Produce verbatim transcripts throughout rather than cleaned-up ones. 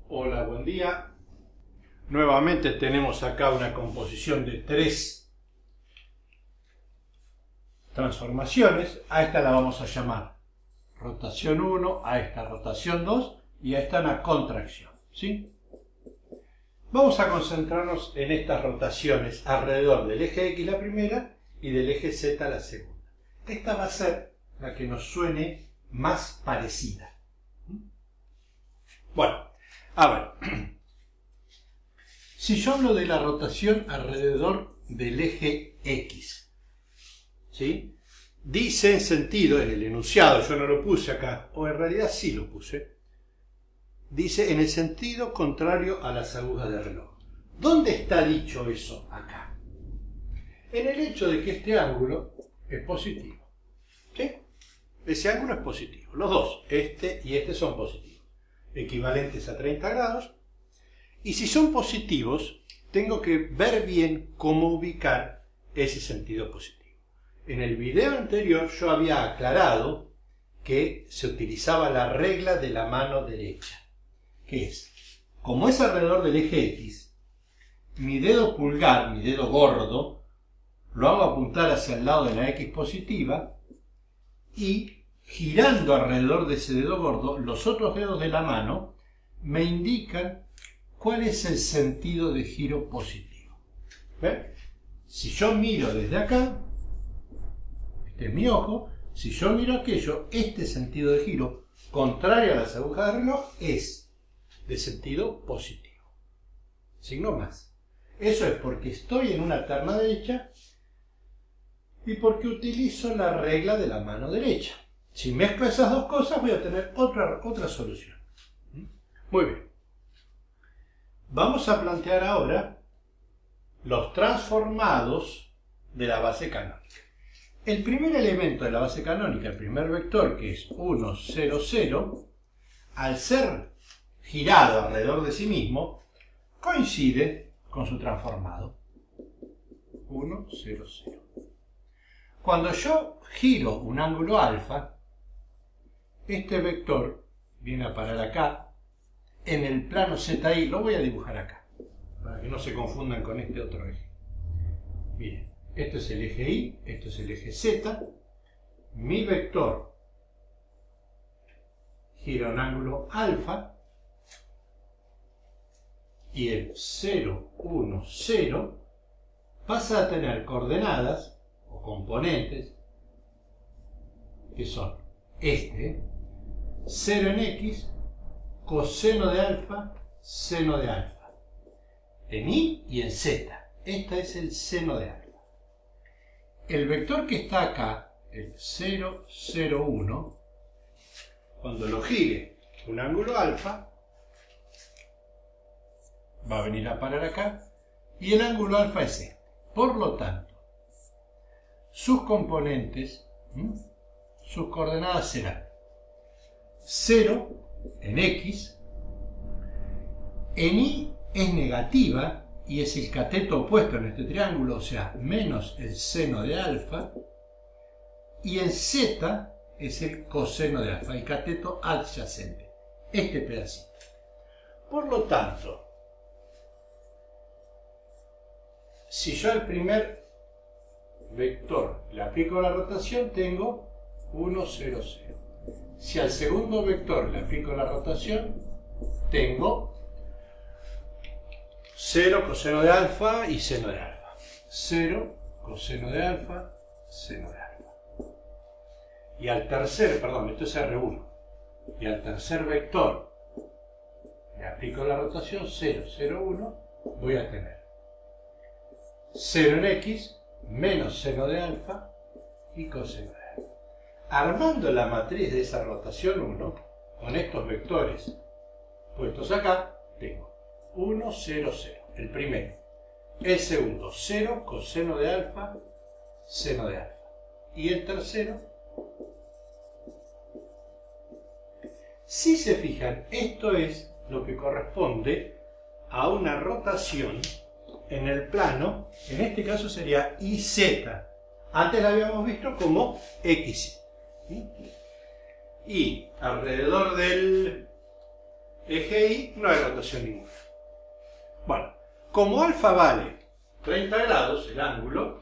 Hola, buen día. Nuevamente tenemos acá una composición de tres transformaciones. A esta la vamos a llamar rotación uno, a esta rotación dos y a esta una contracción, ¿sí? Vamos a concentrarnos en estas rotaciones alrededor del eje X la primera y del eje Z la segunda. Esta va a ser la que nos suene más parecida. Bueno, a ver, si yo hablo de la rotación alrededor del eje X, ¿sí? Dice en sentido, en el enunciado, yo no lo puse acá, o en realidad sí lo puse, dice en el sentido contrario a las agujas de reloj. ¿Dónde está dicho eso acá? En el hecho de que este ángulo es positivo, ¿sí? Ese ángulo es positivo, los dos, este y este son positivos, equivalentes a treinta grados, y si son positivos, tengo que ver bien cómo ubicar ese sentido positivo. En el video anterior yo había aclarado que se utilizaba la regla de la mano derecha, que es, como es alrededor del eje X, mi dedo pulgar, mi dedo gordo, lo hago apuntar hacia el lado de la X positiva y girando alrededor de ese dedo gordo, los otros dedos de la mano me indican cuál es el sentido de giro positivo. ¿Ven? Si yo miro desde acá, este es mi ojo, si yo miro aquello, este sentido de giro, contrario a las agujas de reloj, es de sentido positivo. Signo más. Eso es porque estoy en una terna derecha y porque utilizo la regla de la mano derecha. Si mezclo esas dos cosas voy a tener otra, otra solución. Muy bien. Vamos a plantear ahora los transformados de la base canónica. El primer elemento de la base canónica, el primer vector, que es uno, cero, cero, al ser girado alrededor de sí mismo, coincide con su transformado. uno, cero, cero. Cuando yo giro un ángulo alfa, este vector viene a parar acá, en el plano Z I, lo voy a dibujar acá, para que no se confundan con este otro eje. Miren, esto es el eje Y, esto es el eje Z, mi vector gira un ángulo alfa, y el cero, uno, cero pasa a tener coordenadas o componentes que son este, cero en X, coseno de alfa, seno de alfa, en Y y en Z. Este es el seno de alfa. El vector que está acá, el cero, cero, uno, cuando lo gire un ángulo alfa, va a venir a parar acá, y el ángulo alfa es este. Por lo tanto, sus componentes, ¿m? sus coordenadas serán cero en X, en Y es negativa, y es el cateto opuesto en este triángulo, o sea, menos el seno de alfa, y en Z es el coseno de alfa, el cateto adyacente, este pedacito. Por lo tanto, si yo al primer vector le aplico la rotación, tengo uno, cero, cero. Si al segundo vector le aplico la rotación, tengo cero coseno de alfa y seno de alfa. cero coseno de alfa, seno de alfa. Y al tercer, perdón, esto es R uno. Y al tercer vector le aplico la rotación, cero, cero, uno, voy a tener cero en X menos seno de alfa y coseno de alfa. Armando la matriz de esa rotación uno, con estos vectores puestos acá, tengo uno, cero, cero, el primero. El segundo, cero coseno de alfa, seno de alfa. Y el tercero, si se fijan, esto es lo que corresponde a una rotación en el plano, en este caso sería I Z. Antes la habíamos visto como X Y. Y alrededor del eje Y, no hay rotación ninguna. Bueno, como alfa vale treinta grados, el ángulo,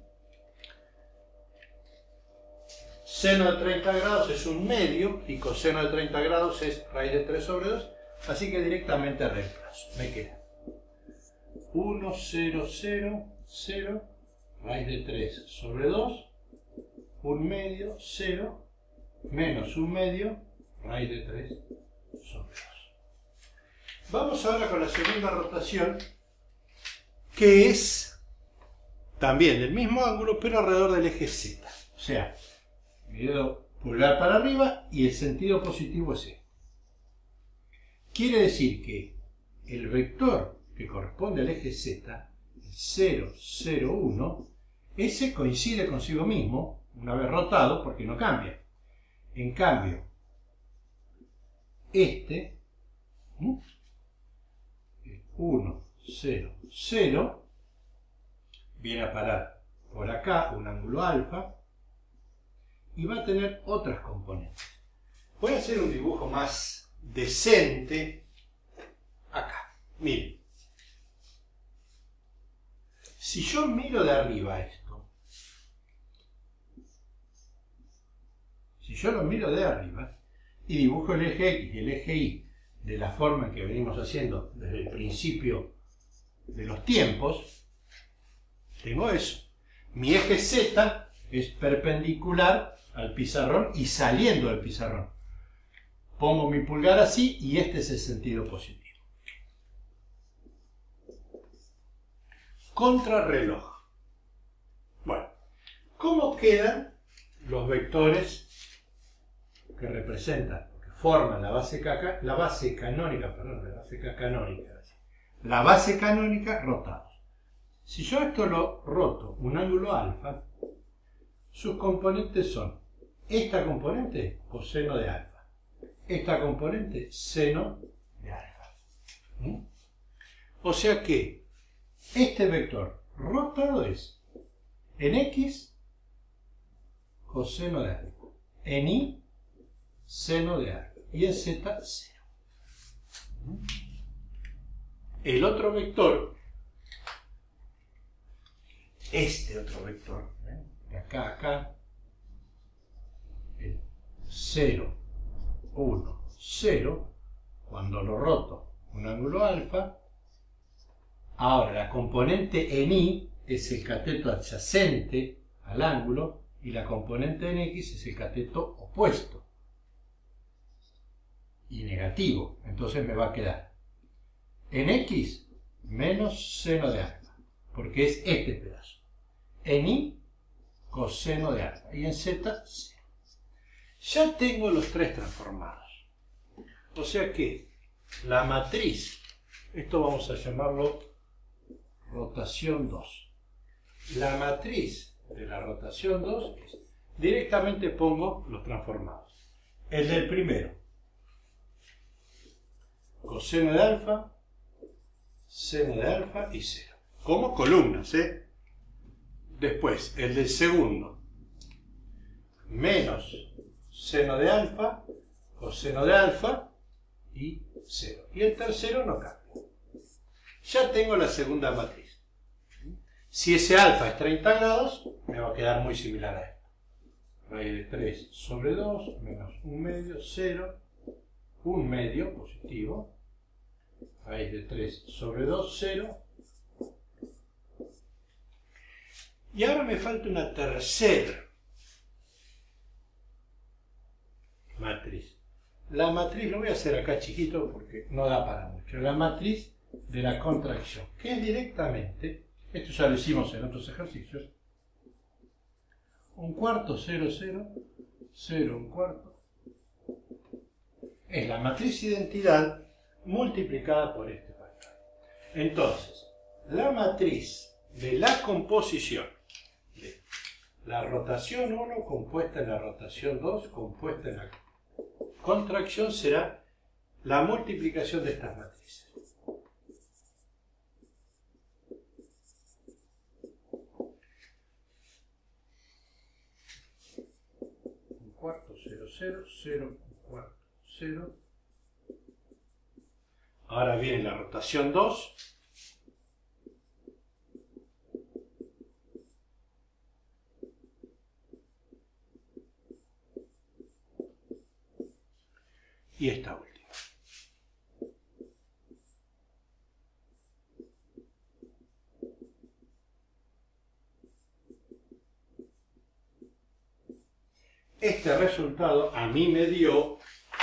seno de treinta grados es un medio y coseno de treinta grados es raíz de tres sobre dos, así que directamente reemplazo. Me queda uno, cero, cero, cero, raíz de tres sobre dos, un medio, cero, menos un medio, raíz de tres sobre dos. Vamos ahora con la segunda rotación, que es también del mismo ángulo, pero alrededor del eje Z. O sea, mi dedo pulgar para arriba y el sentido positivo es este. Quiere decir que el vector que corresponde al eje Z, el cero, cero, uno, ese coincide consigo mismo una vez rotado porque no cambia. En cambio, este, uno, cero, cero, viene a parar por acá un ángulo alfa y va a tener otras componentes. Voy a hacer un dibujo más decente acá. Miren. Si yo miro de arriba esto, si yo lo miro de arriba y dibujo el eje X y el eje Y de la forma en que venimos haciendo desde el principio de los tiempos, tengo eso. Mi eje Z es perpendicular al pizarrón y saliendo del pizarrón. Pongo mi pulgar así y este es el sentido positivo. Contrarreloj. Bueno, ¿cómo quedan los vectores que representan, que forman la base, caca, la base canónica, perdón, la base canónica, la base canónica rotados? Si yo esto lo roto un ángulo alfa, sus componentes son esta componente coseno de alfa, esta componente seno de alfa. ¿Mm? O sea que este vector rotado es en X coseno de alfa, en Y seno de alfa y en Z cero. El otro vector, este otro vector, ¿eh? de acá a acá, el cero, uno, cero, cuando lo roto un ángulo alfa, ahora la componente en Y es el cateto adyacente al ángulo y la componente en X es el cateto opuesto y negativo. Entonces me va a quedar en X menos seno de alfa, porque es este pedazo. En Y coseno de alfa y en Z cero. Ya tengo los tres transformados. O sea que la matriz, esto vamos a llamarlo rotación dos. La matriz de la rotación dos es, directamente pongo los transformados. El del primero, coseno de alfa, seno de alfa y cero. Como columnas, ¿eh? Después, el del segundo, menos seno de alfa, coseno de alfa y cero. Y el tercero no cambia. Ya tengo la segunda matriz. Si ese alfa es treinta grados, me va a quedar muy similar a esto. Raíz de tres sobre dos, menos un medio, cero, un medio positivo. Raíz de tres sobre dos, cero. Y ahora me falta una tercera matriz. La matriz, lo voy a hacer acá chiquito porque no da para mucho. La matriz de la contracción, que es directamente, esto ya lo hicimos en otros ejercicios, un cuarto, cero, cero, cero, un cuarto, es la matriz identidad multiplicada por este factor. Entonces, la matriz de la composición de la rotación uno compuesta en la rotación dos compuesta en la contracción será la multiplicación de estas matrices. Un cuarto, cero, cero, cero, un cuarto, cero, Ahora viene la rotación dos. Y esta última. Este resultado a mí me dio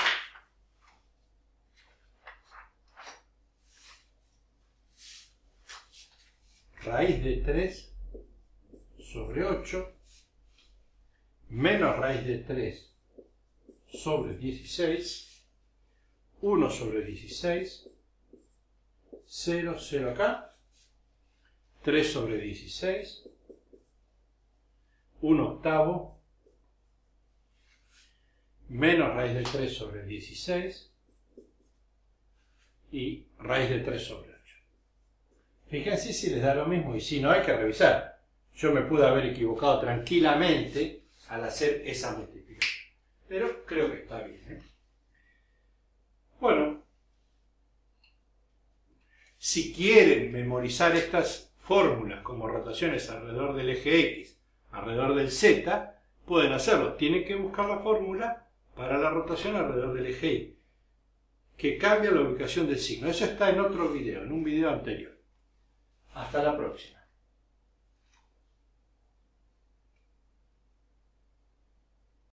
raíz de tres sobre ocho menos raíz de tres sobre dieciséis, uno sobre dieciséis, cero, cero acá, tres sobre dieciséis, un octavo, menos raíz de tres sobre dieciséis y raíz de tres sobre ocho. Fíjense si les da lo mismo, y si no, hay que revisar. Yo me pude haber equivocado tranquilamente al hacer esa multiplicación, pero creo que está bien, ¿eh? Bueno, si quieren memorizar estas fórmulas como rotaciones alrededor del eje X, alrededor del Z, pueden hacerlo. Tienen que buscar la fórmula para la rotación alrededor del eje Y, que cambia la ubicación del signo. Eso está en otro video, en un video anterior. Hasta la próxima.